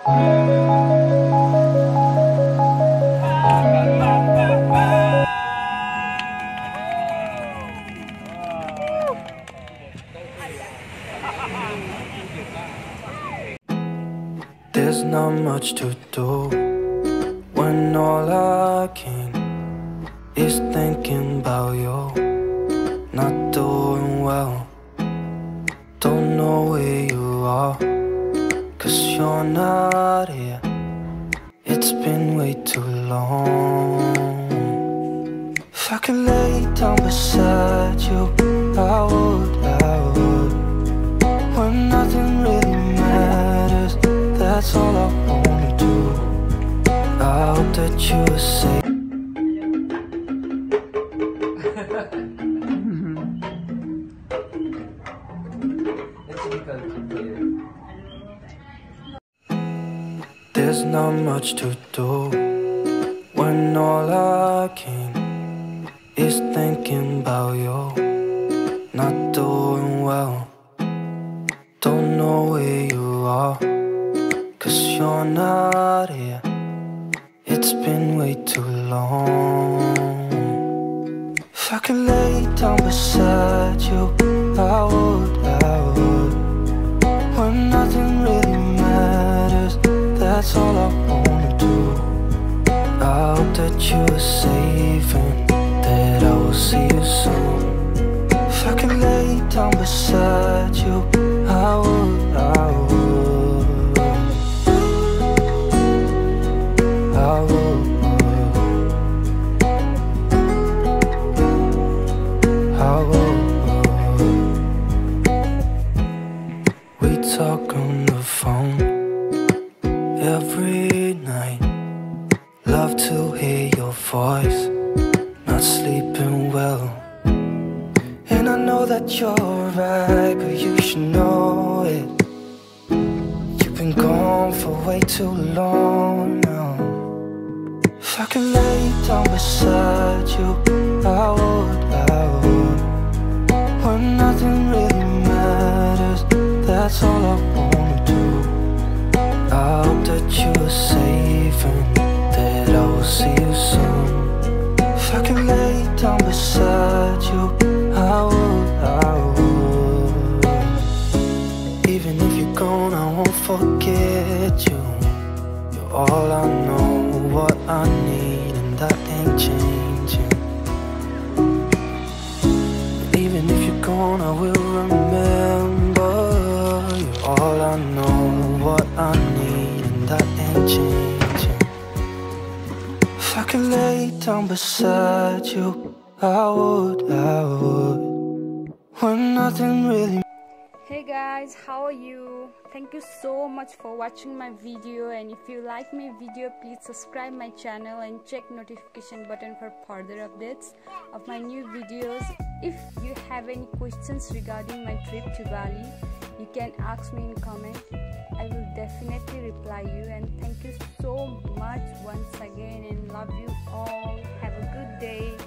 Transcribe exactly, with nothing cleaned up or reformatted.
There's not much to do when all I can is thinking about you. Not doing well, don't know where you are, 'cause you're not here. It's been way too long. If I could lay down beside you, I would, I would. When nothing really matters, that's all I wanna do. I hope that you are safe. There's not much to do when all I can is thinking about you. Not doing well, don't know where you are, 'cause you're not here. It's been way too long. If I could lay down beside you, I would, I would. When nothing really matters, that's all I wanna do. I hope that you are safe and that I will see you soon. If I could lay down beside you, I would, I would, I would, I would. We talk on the phone every night. Love to hear your voice. Not sleeping well, and I know that you're right, but you should know it. You've been gone for way too long now. If I could lay down beside you, I would, I would. When nothing really matters, that's all I wanna do. I hope that you are safe and that I will see you soon. If I could lay down beside you, I would, I would. Even if you're gone, I won't forget you. You're all I know, what I need, and that ain't changing. Even if you're gone, I will remember. You're all I know, what I need, and that ain't changing. If I could lay down beside you, I would, I would. When nothing really. Hey guys, how are you? Thank you so much for watching my video, and if you like my video, please subscribe my channel and check notification button for further updates of my new videos. If you have any questions regarding my trip to Bali, you can ask me in comment. I will definitely reply you, and thank you so much once again, and love you all. Have a good day.